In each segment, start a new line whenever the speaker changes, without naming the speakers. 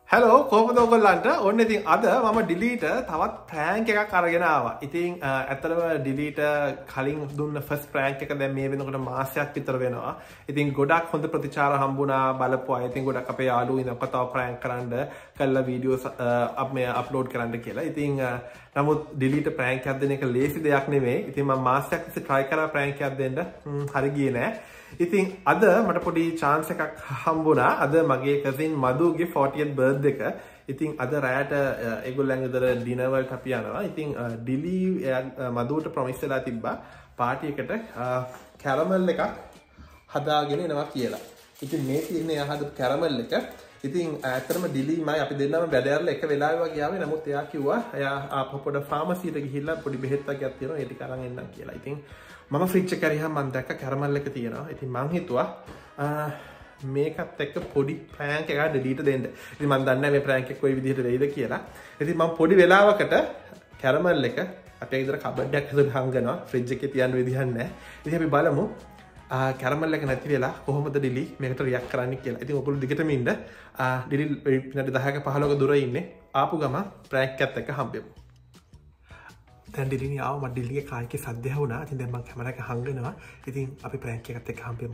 Hello, කොහොමද ඔයගොල්ලන්ට? ඔන්න ඉතින් අද මම delete තවත් prank එකක් අරගෙන ආවා. ඉතින් ඇත්තටම delete කලින් දුන්න first prank එක දැන් මේ වෙනකොට මාසයක් විතර වෙනවා. ඉතින් ගොඩක් හොඳ ප්‍රතිචාර හම්බුණා බලපු අය. ඉතින් ගොඩක් අපේ යාළුවෝ ඉන්නකො තව prank කරන්න කළා වීඩියෝස් අප්ලෝඩ් කරන්න කියලා. ඉතින් නමුත් delete prank එකක් දෙන එක ලේසි දෙයක් නෙමෙයි. ඉතින් මම මාසයක් තිස්සේ try කරා prank එකක් දෙන්න. හරි ගියේ නෑ. ඉතින් අද මට පොඩි chance එකක් හම්බුණා. අද මගේ cousin මදුගේ 40th birthday එක. ඉතින් අද රැයට ඒගොල්ලන්ගේ දර dinner වලට අපි යනවා. ඉතින් ඩිලි මදුවට promise වෙලා තිබ්බා party එකට caramel එකක් හදාගෙන එනවා කියලා. ඉතින් මේ තියෙන එයා හදපු caramel එක. ඉතින් ඇත්තටම ඩිලිමයි අපි දෙන්නම වැඩ ඇරලා එක වෙලාවෙ වගේ ආවේ. නමුත් එයා කිව්වා එයා පොඩ ෆාමසි එකට ගිහිල්ලා පොඩි බෙහෙත් වගේක් තියෙනවා. ඒ ටික අරන් එන්නම් කියලා. ඉතින් මම ෆ්‍රිජ් එක කරේ මම දැක්ක කැරමල් එක තියෙනවා. ඉතින් මං හිතුවා මේකත් එක්ක පොඩි ප්‍රෑන්ක් එකක් ඩිලීට් දෙන්න. ඉතින් මම දන්නේ නැහැ මේ ප්‍රෑන්ක් එක කොයි විදිහට වෙයිද කියලා. ඉතින් මම පොඩි වෙලාවකට කැරමල් එක අපේ ගෙදර කබඩ් එකක් ඇතුලේ හංගනවා. ෆ්‍රිජ් එකේ තියන්න විදිහක් නැහැ. ඉතින් අපි බලමු කැරමල් එක නැති වෙලා කොහොමද ඩිලි මේකට රියැක්ට් කරන්නේ කියලා. ඉතින් ඔයගොල්ලෝ දිගටම ඉන්න. ඩිලි විනාඩි 10ක 15ක දුර ඉන්නේ. ආපු ගමන් ප්‍රෑන්ක් එකත් එක්ක හම්බෙමු. දැන් ඩිලිනි ආව මට ඩිලිගේ කාර් එකේ සද්ද ඇහුණා. ඉතින් දැන් මම කැමරා එක හංගනවා. ඉතින් අපි ප්‍රෑන්ක් එකත් එක්ක හම්බෙමු.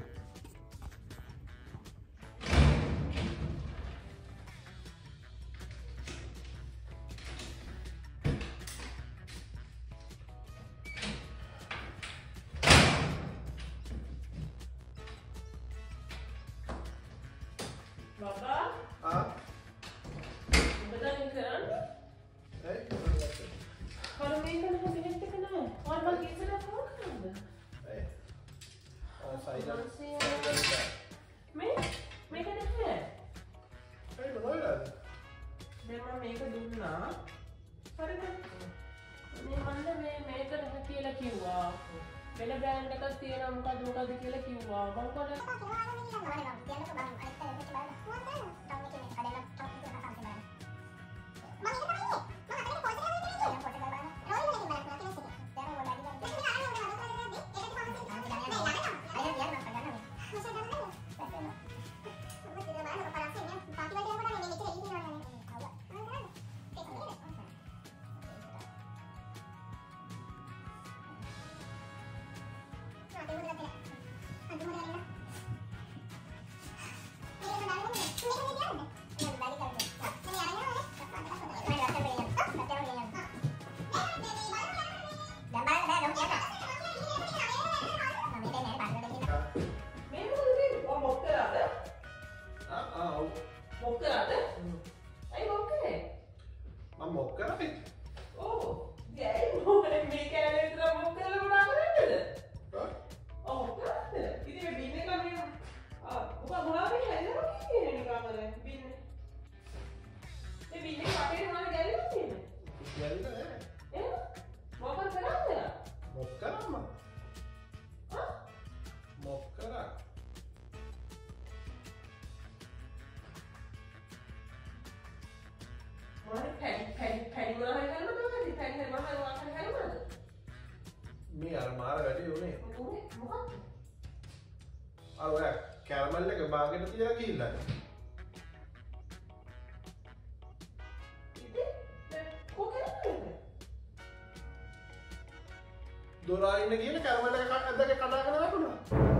Baba?
ආ
Betul ni kan? Kalau main kan aku bingit tak kena. Orang bagi saya apa kan? Main kan ada. Memang main kan dulu na. Hari kan? Ni mana main kan hati lah kiwa. Bela brand dekat tiada muka dua kali kira kiwa. Bangku ada.
මේ අර මාර වැඩි උනේ. අර ඔය caramel එක බාගෙට තියලා කිල්ලද? දොරා ඉන්න කියන කැරමල් එක ඇද්දගේ කඩාගෙන වැටුණා.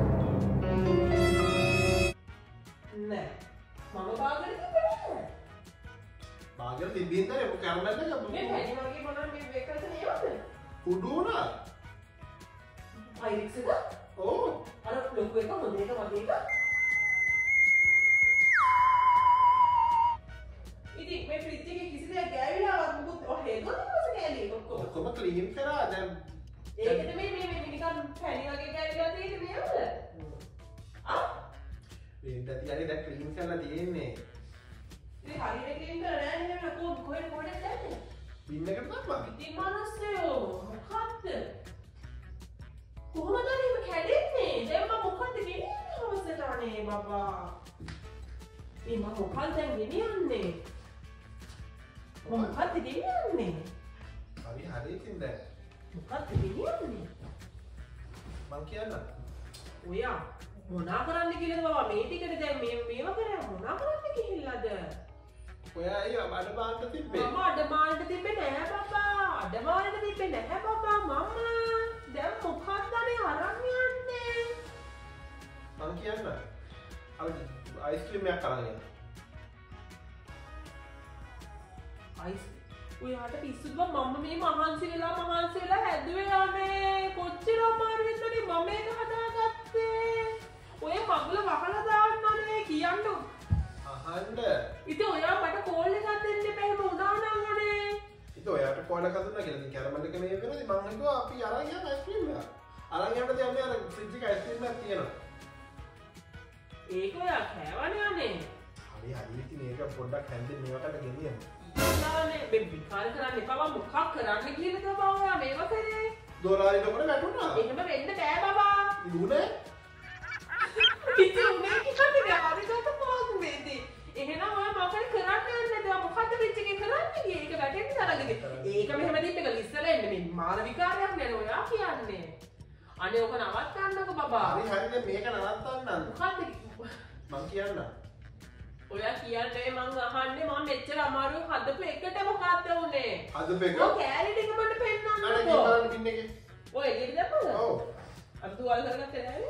නෑ. මම බාගෙට තිබ්බේ.
බාගෙට තිබ්බින් තමයි ඔය කැරමල් එක
මේ පැණි වගේ මොනවා මේ වෙකල්ට නියමද?
කුඩු වුණා.
Pyrex itu?
Oh.
Ada logo itu model itu model itu. Ini me fridge के किसी ने क्या भी ना आप मुझे और है तो नहीं मुझे क्या ले को
ඔක්කොම ක්ලීන් කරා දැන්
ඒකද මේ නිකන් පැණි වගේ කැවිලා තියෙන්නේ නේද? ආ?
වෙන්ද තියන්නේ දැන් ක්ලීන් කරලා තියෙන්නේ.
ඉතින් හරියට ක්ලීන් කරලා නැහැ නේද කොහෙද දැන්නේ?
බින් එකට දාපන්.
ඉතින් මනසයෝ මොකක්ද? කොහොමද මේ කැඩෙන්නේ? දැන් මම මොකක්ද ගෙනියන්නේ හවසට අනේ බබා. මේ මම මොකක්ද දැන් ගෙනියන්නේ? මොකක්ද ගෙනියන්නේ?
හරි ඉතින් දැන්
මොකක්ද ගෙනියන්නේ?
මං කියන්න.
ඔයා මොනා කරන්න කියලාද බබා මේ ටිකට දැන් මේව කරා මොනා කරන්න ගිහිල්ලාද?
ඔයා ඒ අඩමාන්ට තිබ්බේ.
මම අඩමාන්ට තිබ්බේ නෑ බබා. අඩමාන්ට තිබ්බේ නෑ බබා මම. දැන් මොකක්ද අනේ අරන් යන්නේ?
මම කියන්න. අයිස්ක්‍රීම් එකක් අරන් යන්න.
ඔයාට පිස්සුද මම මේ මහන්සි වෙලා හැදුවේ යන්නේ කොච්චර අමාරුවෙන්ද මම මේක හදාගත්තේ ඔය මගුල වහලා දාන්නනේ කියන්න
අහන්න
ඉතින් ඔයා මට කෝල් එකක් දෙන්න එපා එහෙම වුණා නම් අනේ
ඉතින් ඔයාට කෝල් එකක් දුන්නා කියලා ඉතින් කැරමල් එක මේ වෙනදී මම හිතුවා අපි අරන් යන්න අයිස්ක්‍රීම් එක අරන් යන්නද යන්නේ අර ෆ්‍රිජ් එකේ අයිස්ක්‍රීම් එකක් තියෙනවා
ඒක ඔයා කෑවනේ අනේ
හරි ඉතින් මේක පොඩ්ඩක් හැන්දෙන් මේකට ගෙනියන්න
විකාර කරන්න එපා මොකක් කරන්න කියලා තමයි ඔයා මේව කරේ
දොරාරිට උඩ වැටුණා
එහෙම වෙන්න බෑ බබා
ඉුනේ
ඉතින් උනේ කිව්වද හරියට පොත් මේදී එහෙනම් ඔයා මොකද කරන්න යන්නේ මොකද්ද පිච් එකේ කරන්නේ ඒක වැටෙන්න තරගනේ ඒක මෙහෙම දීප් එක ඉස්සලා එන්නේ මේ මාන විකාරයක් නේද ඔයා කියන්නේ අනේ ඔක නවත්තන්නකෝ බබා
හරි මේක නවත්තන්න
මොකද්ද
මං කියන්න
ඔයා කියන්නේ මං අහන්නේ මම මෙච්චර අමාරුවෙන් හදපු එකට මොකක්ද උනේ?
හදපු එක?
ඔය කෑලි ටික මට පෙන්නන්නකෝ.
අර බලන්න පින් එකේ.
ඔය එළියට දැම්මද?
ඔව්.
අර තුවාල කරගත්තේ නෑනේ?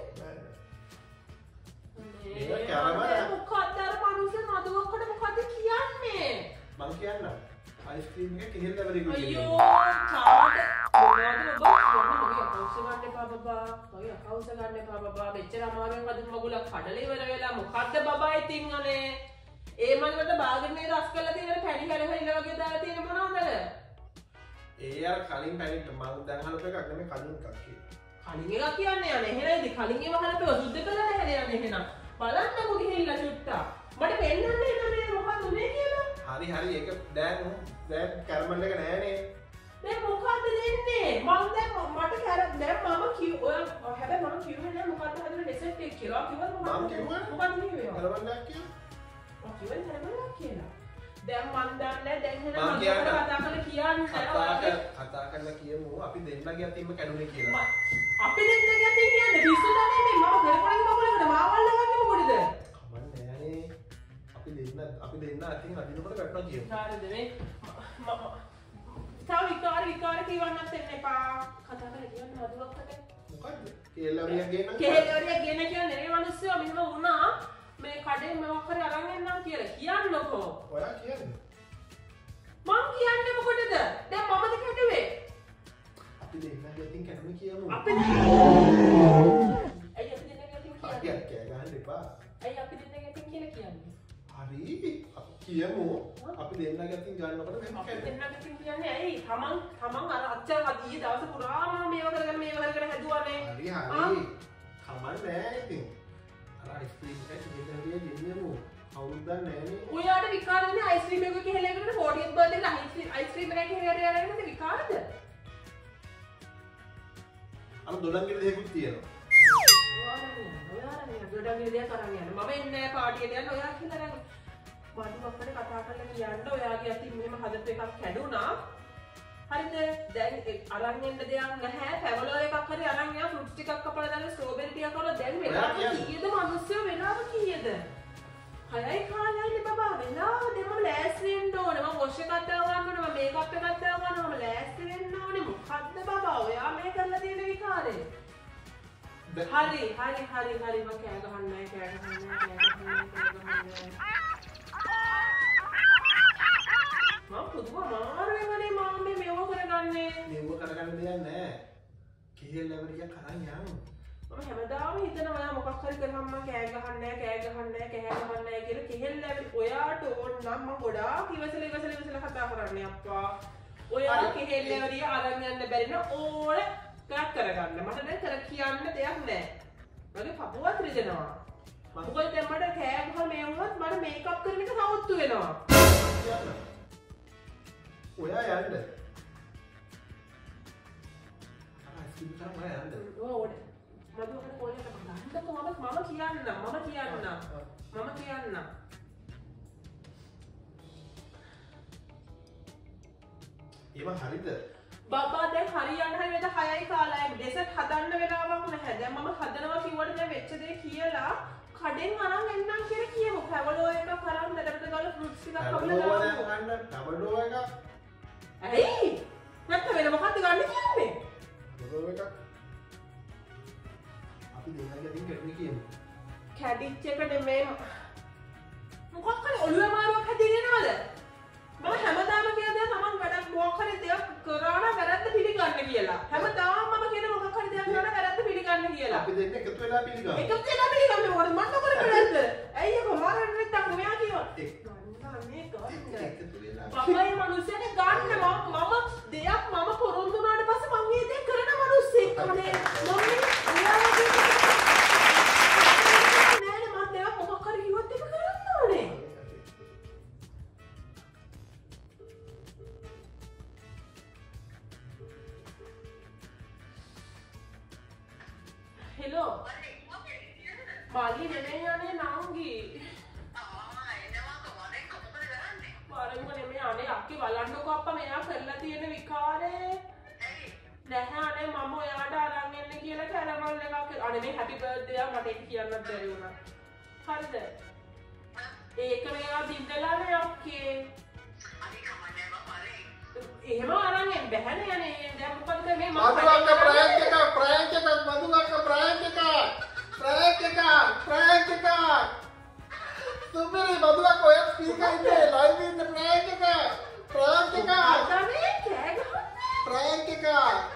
ඒක කැරමල්
මොකක්ද අර මනුස්ස නදුවක්කට මොකද්ද කියන්නේ?
මං කියන්න. අයිස්ක්‍රීම් එක කිහිල්ල වෙරි ගුටි.
අයියෝ තාට මොනවද ඔබ කියන්නේ කවුස ගන්න එපා බබා. ඔය කවුස ගන්න එපා බබා. මෙච්චර අමාරුවෙන් හදපු මගුලක් කඩල ඉවර වෙලා මොකද්ද බබා ඉතින් අනේ? ඒ මල්ලට බාගෙනේ රස් කරලා තියෙන පැණි හැලහැලිලා වගේ දාලා තියෙන මොනවද?
ඒ අර කලින් පැණිට මම දැන් හලප එකක් නෙමෙයි කලින් එකක් කියන්නේ.
කලින් එකක් කියන්නේ අනේ එහෙනම් ඉතින් කලින් ඒව හලපේව සුද්ධ කළා නේද යන්නේ එහෙනම්. බලන්නකෝ ගිහිල්ලා චුට්ටා. මට පෙන්නන්න එන්නේ මොකක්ද උනේ කියලා.
හරි ඒක දැන් කැරමල් එක නෑනේ.
දැන් මොකද්ද දෙන්නේ? මම දැන් මට දැන් මම කිව්ව ඔය හැබැයි මම කිව්වේ නෑ මොකද්ද හදන රෙසෙප්ට් එක කියලා. කිව්වද
මම කිව්වා
මොකද්ද කිව්වේ?
කැරමල් එකක් කියලා.
දැන් මන් දන්නේ දැන්
මම
එහෙනම් මම කතා
කරලා කියමු අපි දෙන්නගේ අතින්ම කැඩුනේ කියලා.
අපි දෙන්නගේ අතින් කියන්නේ පිස්සු තමයි මේ මම කරපොලේ බබලකට මාවල් ලගන්නේ මොකටද?
කමන්නේ නෑනේ. අපි දෙන්න අතින් අදිනකොට වැටෙනවා කියමු.
හරිද මේ තව විකාර කියවන්නත් එන්න එපා. කතා කරලා කියන්න මදුවක්කට.
මොකද්ද? කේල්ලවරියක් ගේන්න.
කේල්ලවරියක් ගේන්න කියන්නේ මේ මිනිස්සු මෙහෙම වුණා. මේ කඩේ මොකක් හරි අරන් එන්නම් කියලා කියන්නකෝ.
ඔයා කියන්නේ.
මං කියන්නේ මොකටද? දැන් මමද කැඩුවේ.
අපි දෙන්නගේ අතින් කැඩුනේ කියමු.
අපි දෙන්නගේ අතින්
කෑ ගහන්න එපා.
ඇයි අපි දෙන්නගේ අතින් කියලා කියන්නේ?
හරි කියමු. අපි දෙන්නගේ අතින් ගන්නකොට මෙහෙම
අපි දෙන්නගේ අතින් කියන්නේ ඇයි? තමන් අර අච්චර ඊයේ දවස් පුරාම මේව කරගෙන හැදුවානේ.
හරි. කමන්නේ ඉතින්. අයිස්ක්‍රීම් එකක් දෙන්නගේ ගෙනියමු. කවුරුද නෑනේ.
ඔයාට විකාර දෙන්නේ අයිස්ක්‍රීම් එකක කියලා එකට 40th බර්ත්ඩේ එක අයිස්ක්‍රීම් එකක් කියලා යරගෙන විකාරද?
අර දොඩංගෙඩි දෙකකුත් තියෙනවා.
ඔයාලා දොඩංගෙඩි දෙක කරන් යන්න. මම එන්නේ නෑ පාටියට යන්න ඔයා කියලා නෑ. වඩුවක්කට කතා කරලා කියන්න ඔයාගේ අතින් මෙහෙම හදපු එකක් කැඩුනා. හරිද? දැන් අරන් එන්න දෙයක් නැහැ. පැවලෝ එකක් හරි අරන් යන්න ෆෘට්ස් ටිකක් කපලා දාලා ස්ට්‍රෝබෙරි ටිකක් කපලා දැන් වෙලාව කීයද මිනිස්සු වෙලාව කීයද? 6යි කාලයයි බබා වෙලාව දෙම ලෑස්ති වෙන්න ඕනේ. මම වොෂ් එකක් දාගන්න ඕනේ. මම මේකප් එකක් දාගන්න ඕනේ. මම ලෑස්ති වෙන්න ඕනේ. මොකද්ද බබා ඔයා මේ කරලා තියෙන විකාරේ? හරි මම කෑ ගහන්නේ මම පුදුම මාරුවෙන් අනේ මම මේව කරගන්නේ.
මේව කරගන්න දෙයක් නෑ. කේල්ලවරියක් අරන් යන්න.
මම හැමදාම හිතනවා ඔයා මොකක් හරි කරාම මම කෑ ගහන්නේ කියලා කෙහෙල්ලවරි ඔයාට ඕන නම් මම ගොඩාක් ඉවසලා කතා කරන්නේ අප්පා. ඔයා කෙහෙල්ලවරිය අරන් යන්න බැරි නම් ඕන එකක් කරගන්න. මට දැන් කර කියන්න දෙයක් නෑ. මගේ පපුවත් රිදෙනවා. මොකද දැන් මට කෑ ගහලා මේ වුණත් මට මේකප් කරන එක සවුත්තු වෙනවා.
ඔයා යන්න. අයිස්ක්‍රීම් කරන් ඔයා යන්න.
ඕනේ. මදුවකට කෝල් එකක් ගන්නකො මම කියන්න.
ඒව හරිද?
බබා දැන් හරියන්න හරි වෙද 6යි කාලයි ඩෙසර්ට් හදන්න වෙලාවක් නැහැ. දැන් මම හදනවා කිව්වට දැන් වෙච්ච දේ කියලා කඩෙන් අරන් එන්නම් කියලා කියමු. පැවලෝ එක කරන් දැඩට ගාලා ෆෘට්ස් ටිකක් කපලා දාමු.
පැවලෝ එක.
ඇයි? නැත්නම් වෙන මොකද්ද ගන්න කියන්නේ?
පැවලෝ එක. අපි දෙන්නගේ දින් කැඩුනේ කියමු.
කැඩිච්ච එකට මේ මොකක් හරි ඔළුවේ මාරුවක් හැදෙන්නවද? මම හැමදාම කියන දේ තමන් වැඩක් මොකක් හරි දෙයක් කරා නම් වැරද්ද පිළිගන්න කියලා. හැමදාම මම කියන මොකක් හරි දෙයක් කරා නම් වැරද්ද පිළිගන්න කියලා.
අපි දෙන්න එකතු වෙලා පිළිගමු.
එකතු වෙලා පිළිගන්න මොකද මම නොකර වැරද්ද? ඇයි ඒක මාරන්න නැත්තම් මෙයා කියනවා. ගන්න මේ ගන්න. පපයි මිනිස්සුනේ ගන්න මම දෙයක් මම පොරොන්දු වුණාට පස්සේ මම මේ දේ කරන මිනිස්සෙක්. අනේ මම නෑ මම දෙයක් මොකක් හරි කිව්වොත් ඒක කරන්න ඕනේ. Hello. Bali නෙමෙයි යන්නේ නංගි. පාරෙන්ම නෙමෙයි අනේ අක්කේ බලන්නකෝ අප්පා මෙයා කරලා තියෙන විකාරේ. නැහැ අනේ මම ඔයාට අරන් එන්න කියලා කැරමල් එකක් අනේ මේ හැපි බර්ත්ඩේ ආ මට ඒක කියන්නත් බැරි වුණා. හරිද? ඒක මෙයා දින්දලා නේ අක්කේ. එහෙම අරන් එන්න බැහැනේ අනේ දැන් මොකද මේ මම
මදුලක්ක ප්‍රෑන්ක් එක මදුලක්ක ප්‍රෑන්ක් එක සුපිරි මදුලක්ක ඔය ස්පීකර් ඉන්නේ ලයිව් ඉන්න ප්‍රෑන්ක් එක
අතනේ කෑ ගහන්න
ප්‍රෑන්ක් එක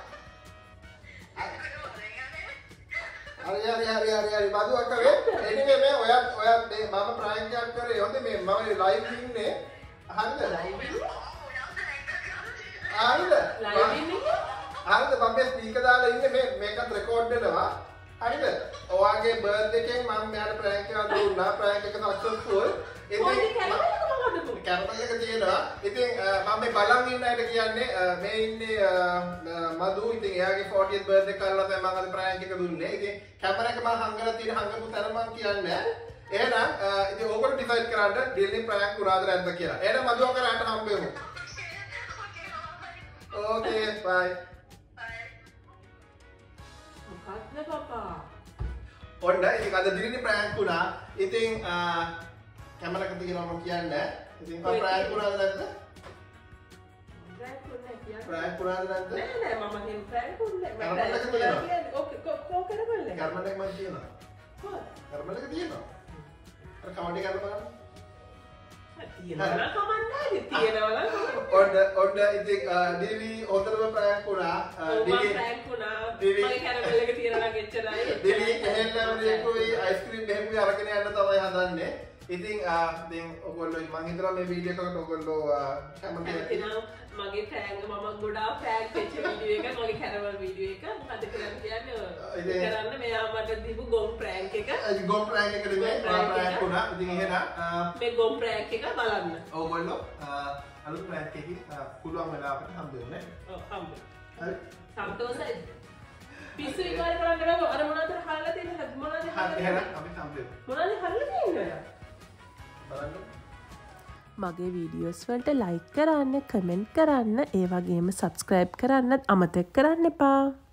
හරි මදුලක්ක වේ එනිවේ මේ ඔයත් මේ මම ප්‍රෑන්ක් එකක් කරේ හොඳේ මේ මම ලයිව් ඉන්නේ හරිද
ලයිව් ඉන්නේ
හරිද මම මේ ස්පීකර් දාලා ඉන්නේ මේකත් රෙකෝඩ් වෙනවා හරිද ඔයාගේ බර්ත්ඩේ එකෙන් මම මෙයාට ප්‍රෑන්ක් එකක් දුන්නා ප්‍රෑන්ක් එක සක්සස්ෆුල් ඉතින් කැමරා එක තියෙනවා ඉතින් මම මේ බලන් ඉන්න අයට කියන්නේ මේ ඉන්නේ මදු ඉතින් එයාගේ 40th බර්ත්ඩේ කරලා තමයි මම අද ප්‍රෑන්ක් එක දුන්නේ ඉතින් කැමරා එක මම හංගලා තියෙන හංගපු තැන මම කියන්නේ එහෙනම් ඉතින් ඕගොල්ලෝ ඩිසයිඩ් කරන්න ඩිල්ලින් ප්‍රෑන්ක් කරාද නැද්ද කියලා එහෙනම් මදු කරාට හම්බෙමු Okay, bye.
මොකක්ද පපා?
ඔන්න ඉතින් අද දිරිනි ප්‍රෑන්ක් වුණා. ඉතින් කැමරා එක තියනවා මම කියන්නේ. ඉතින් ප්‍රෑන්ක් වුණාද නැද්ද? ප්‍රෑන්ක් වුණාද නැද්ද?
නෑ මම හින් ප්‍රෑන්ක් වුණේ නෑ. ඕකේ කොහොමද කරන්නේ?
කර්මඩ එක මම කියනවා.
කොහොමද?
කර්මඩ එක තියෙනවා. අර කමඩේ කරලා බලන්න.
තියෙනවා කමන්නේ තියෙනවා
ඔන්න ඉතින් ඩිලි හොඳටම ප්‍රෑන්ක් වුණා.
ඩිලි ප්‍රෑන්ක් වුණා. මගේ කැරමල් එක තියනවා ගෙච්චරයි.
ඩිලි එහෙල්ලම දෙකුයි අයිස්ක්‍රීම් දෙකුයි අරගෙන යන්න තමයි හදන්නේ. ඉතින් දැන් ඔයගොල්ලෝ මම හිතනවා මේ වීඩියෝ එකකට ඔයගොල්ලෝ කැමති
වෙනවා. මගේ ප්‍රෑන්ක් මම ගොඩාක් ප්‍රෑන්ක් වෙච්ච වීඩියෝ එක මගේ කැරමල් වීඩියෝ එක මොකද කියන්නේ කරන්න මෙයා මට දීපු ගොම් ප්‍රෑන්ක් එක.
ගොම් ප්‍රෑන්ක් එක නෙමෙයි ප්‍රෑන්ක් වුණා. ඉතින් එහෙනම්
මේ ගොම් ප්‍රෑන්ක් එක බලන්න.
ඔයගොල්ලෝ අලුත් ප්‍රෑන්ක් එකකින් පුළුවන් වෙලාවකට හම්බ වෙන්නේ.
ඔව් හම්බ.
හරි.
සන්තෝෂයි. පිස්සු විකාර කරන්න බෑ. අර මොනවද හල්ලා තියෙන්නේ? මොනවද හල්ලා
තියෙන්නේ? අපි හම්බ වෙමු.
මොනවද හල්ලා තියෙන්නේ?
බලන්න.
මගේ වීඩියෝස් වලට ලයික් කරන්න කමෙන්ට් කරන්න ඒ වගේම සබස්ක්‍රයිබ් කරන්නත් අමතක කරන්න එපා.